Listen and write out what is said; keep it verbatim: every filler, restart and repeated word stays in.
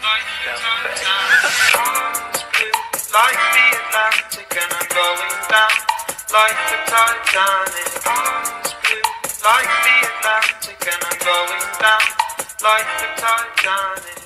Like the Atlantic and I'm going down like the Titanic. It's blue like the Atlantic and I'm going down like the Titanic.